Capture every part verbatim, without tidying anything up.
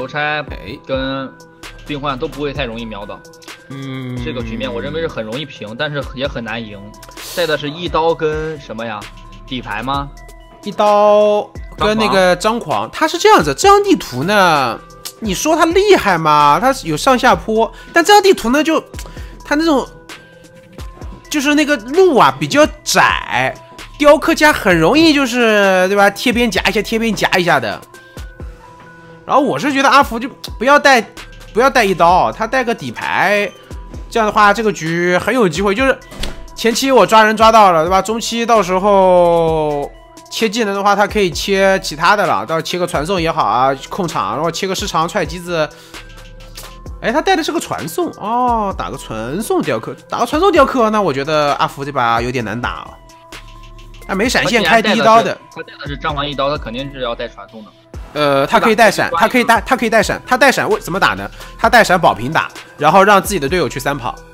邮差跟病患都不会太容易秒倒。嗯，这个局面我认为是很容易平，但是也很难赢。带的是一刀跟什么呀？底牌吗？ 一刀跟那个张狂，他是这样子。这张地图呢，你说它厉害吗？它有上下坡，但这张地图呢，就它那种就是那个路啊比较窄，雕刻家很容易就是对吧？贴边夹一下，贴边夹一下的。然后我是觉得阿福就不要带不要带一刀，他带个底牌，这样的话这个局很有机会。就是前期我抓人抓到了，对吧？中期到时候切技能的话，他可以切其他的了，到切个传送也好啊，控场，然后切个时长踹机子。哎，他带的是个传送哦，打个传送雕刻，打个传送雕刻，那我觉得阿福这把有点难打啊。他没闪现开第一刀的， 他带的是张王一刀，他肯定是要带传送的。 呃，他可以带闪，他可以带，他可以带闪，他带闪为怎么打呢？他带闪保平打，然后让自己的队友去三跑。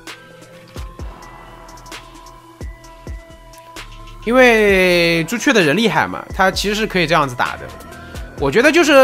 因为朱雀的人厉害嘛，他其实是可以这样子打的。我觉得就是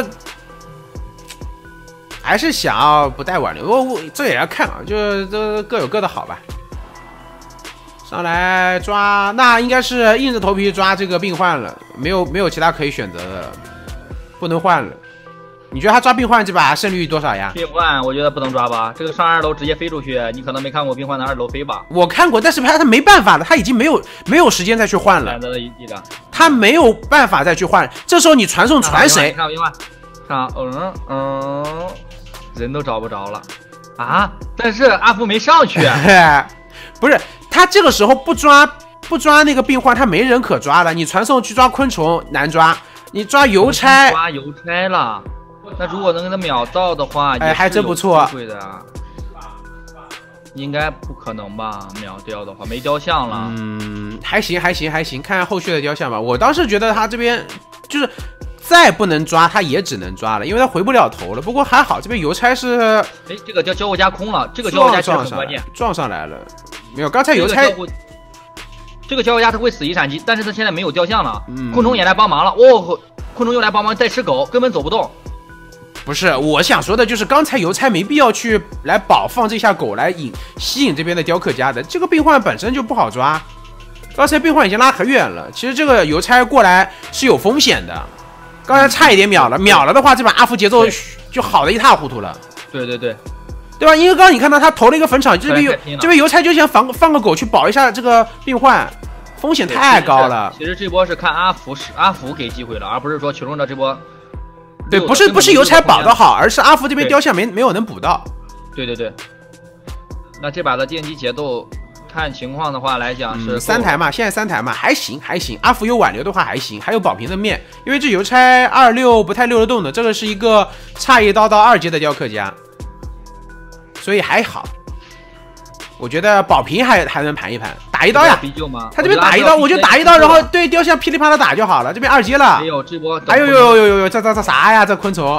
还是想要不带挽留，我我这也要看啊，就这各有各的好吧。上来抓，那应该是硬着头皮抓这个病患了，没有没有其他可以选择的了，不能换了。你觉得他抓病患这把胜率多少呀？ 病患我觉得不能抓吧，这个上二楼直接飞出去，你可能没看过病患的二楼飞吧？ 我看过，但是他他没办法了，他已经没有没有时间再去换了，他没有办法再去换。这时候你传送传谁？ 看病患，看，嗯嗯，人都找不着了啊！但是阿福没上去， 不是他这个时候不抓不抓那个病患，他没人可抓了。你传送去抓昆虫难抓，你抓邮差抓邮差了。那如果能给他秒到的话， 哎，还真不错。 对的，应该不可能吧？秒掉的话，没雕像了。 嗯，还行，还行，还行，看看后续的雕像吧。我当时觉得他这边就是再不能抓，他也只能抓了，因为他回不了头了。不过还好，这边邮差是， 哎，这个叫交互加空了，这个交互加其实很关键， 撞上来了。没有，刚才邮差。 这个交互加他会死一闪击，但是他现在没有雕像了。嗯，昆虫也来帮忙了。哦，昆虫又来帮忙，在吃狗，根本走不动。 不是，我想说的就是刚才邮差没必要去来保放这下狗来引吸引这边的雕刻家的，这个病患本身就不好抓。刚才病患已经拉很远了，其实这个邮差过来是有风险的。刚才差一点秒了，秒了的话，这把阿福节奏就好的一塌糊涂了。 对对对， 对吧？因为刚刚你看到他投了一个坟场，这边邮这边邮差就想放放个狗去保一下这个病患，风险太高了。 其实这波是看阿福是阿福给机会了，而不是说群众的这波。 对，不是不是邮差保的好，而是阿福这边雕像没没有能补到。 对对对，那这把的电击节奏，看情况的话来讲是、 嗯、三台嘛，现在三台嘛，还行还行。阿福有挽留的话还行，还有保平的面，因为这邮差二六不太溜得动的，这个是一个差一刀到二阶的雕刻家，所以还好。我觉得保平还还能盘一盘，打一刀呀！他这边打一刀，我就打一刀，然后对雕像噼里啪啦打就好了。这边二阶了， 没有这波， 哎呦呦呦呦呦，这这这啥呀？这昆虫，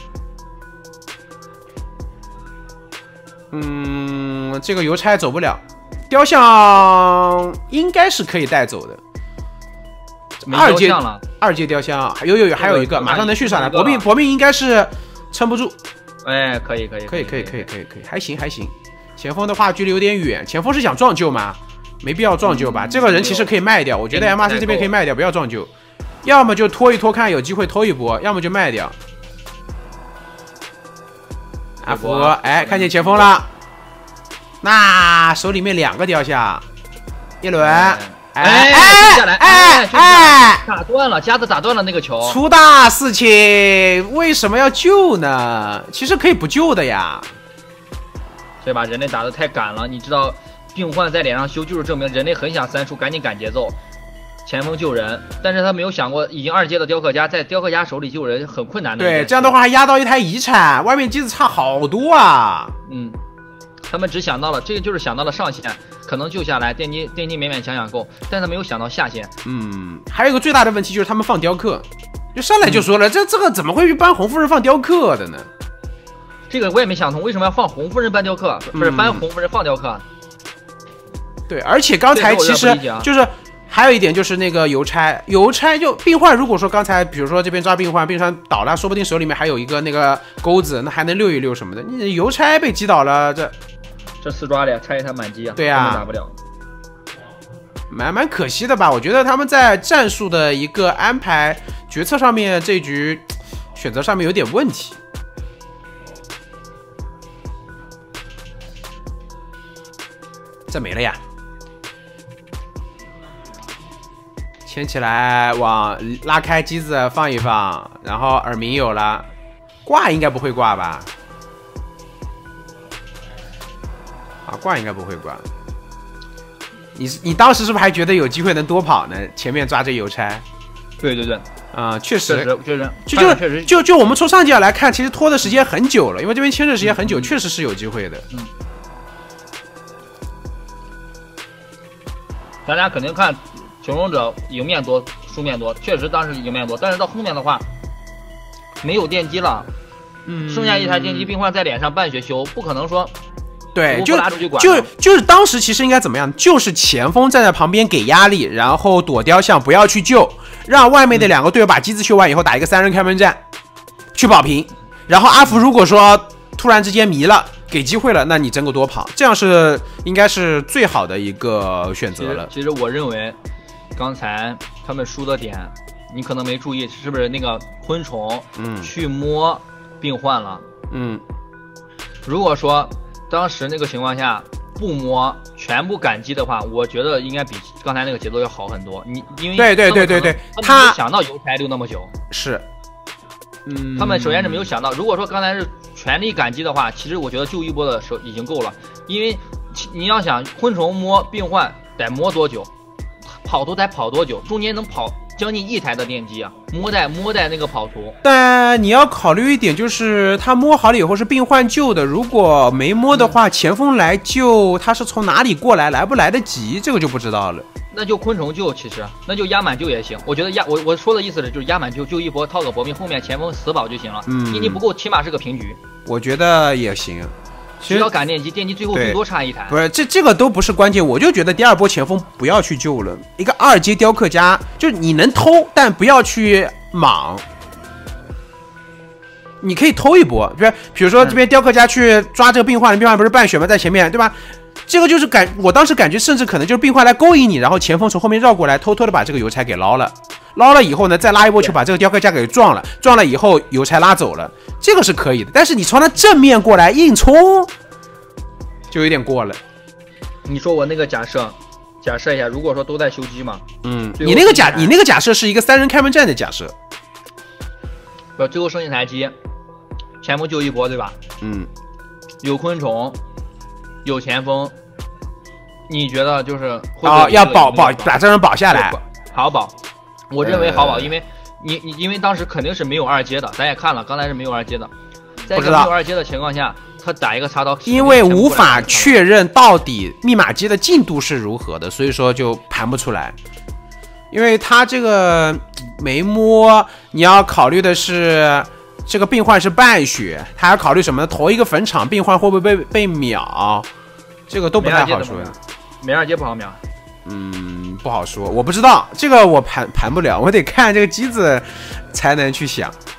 嗯，这个邮差走不了，雕像应该是可以带走的。二阶二阶雕像，有有有，还有一个马上能续上来。搏命搏命应该是撑不住， 哎，可以可以可以可以可以可以可以，还行还行。前锋的话距离有点远，前锋是想撞救吗？没必要撞救吧。嗯、这个人其实可以卖掉，我觉得 M R C 这边可以卖掉，不要撞救，要么就拖一拖，看有机会偷一波，要么就卖掉。阿福，哎，看见前锋了，那手里面两个雕像，一轮，哎哎哎下来，哎哎，打断了，夹子打断了那个球， 出大事情，为什么要救呢？其实可以不救的呀。 对吧？人类打得太赶了，你知道，病患在脸上修，就是证明人类很想三出，赶紧赶节奏，前锋救人。但是他没有想过，已经二阶的雕刻家在雕刻家手里救人很困难的。 对，这样的话还压到一台遗产，外面机子差好多啊。 嗯，他们只想到了这个，就是想到了上限，可能救下来，电击电击勉勉强强够，但他没有想到下限。 嗯，还有一个最大的问题就是他们放雕刻，就上来就说了，嗯、这这个怎么会去帮红夫人放雕刻的呢？ 这个我也没想通，为什么要放红夫人搬雕刻？不是搬红夫人放雕刻？ 对，而且刚才其实就是还有一点就是那个邮差，邮差就病患，如果说刚才比如说这边抓病患，病患倒了，说不定手里面还有一个那个钩子，那还能溜一溜什么的。你邮差被击倒了，这这四抓的呀，拆一台满机啊， 对呀、 啊，打不了。 蛮蛮可惜的吧？我觉得他们在战术的一个安排决策上面，这局选择上面有点问题。这没了呀，牵起来往拉开机子放一放，然后耳鸣有了，挂应该不会挂吧？啊，挂应该不会挂。你你当时是不是还觉得有机会能多跑呢？前面抓这邮差， 对对对， 啊、呃，确实， 确实， 就就确实就就我们从上角来看，其实拖的时间很久了，因为这边牵制时间很久，嗯、确实是有机会的。 嗯，大家肯定看求生者赢面多，输面多，确实当时赢面多，但是到后面的话，没有电机了，嗯，剩下一台电机病患在脸上半血修，不可能说。 对，就就就是当时其实应该怎么样？就是前锋站在旁边给压力，然后躲雕像，不要去救，让外面的两个队友把机子修完以后打一个三人开门战，去保平。然后阿福如果说突然之间迷了，给机会了，那你争个多跑，这样是应该是最好的一个选择了。 其实, 其实我认为，刚才他们输的点，你可能没注意，是不是那个昆虫嗯去摸病患了？ 嗯， 如果说。当时那个情况下不摸全部赶击的话，我觉得应该比刚才那个节奏要好很多。你因为对对对对对， 他没想到邮差溜那么久， 是，嗯， 他们首先是没有想到，如果说刚才是全力赶击的话，其实我觉得救一波的时候已经够了，因为你要想昆虫摸病患得摸多久，跑图得跑多久，中间能跑将近一台的电机啊，摸在摸在那个跑图。 但你要考虑一点，就是他摸好了以后是病患救的，如果没摸的话，嗯、前锋来救他是从哪里过来，来不来得及，这个就不知道了。 那就昆虫救，其实那就压满救也行。我觉得压我我说的意思是就是压满救救一波套个搏命，后面前锋死保就行了。嗯，电机不够，起码是个平局。 我觉得也行。 只要赶电机，电机最后最多差一台。 不是，这这个都不是关键，我就觉得第二波前锋不要去救了。一个二阶雕刻家，就是你能偷，但不要去莽。你可以偷一波，比如比如说这边雕刻家去抓这个病患，病患不是半血吗？在前面，对吧？这个就是感，我当时感觉甚至可能就是病患来勾引你，然后前锋从后面绕过来，偷偷的把这个邮差给捞了。捞了以后呢，再拉一波球把这个雕刻家给撞了，撞了以后邮差拉走了，这个是可以的。但是你从他正面过来硬冲，就有点过了。 你说我那个假设，假设一下，如果说都在修机嘛， 嗯，你那个假，你那个假设是一个三人开门战的假设。 不，最后剩一台机，前锋救一波，对吧？ 嗯， 有昆虫，有前锋，你觉得就是会哦要保保把这人保下来， 好保。我认为好保，因为你你因为当时肯定是没有二阶的，咱也看了，刚才是没有二阶的，在没有二阶的情况下，他打一个插刀， 因为无法确认到底密码机的进度是如何的，所以说就盘不出来。因为他这个没摸，你要考虑的是这个病患是半血，他要考虑什么呢？头一个坟场，病患会不会被被秒？这个都不太好说呀。 没二阶不好秒。 嗯，不好说，我不知道这个我盘盘不了，我得看这个机子才能去想。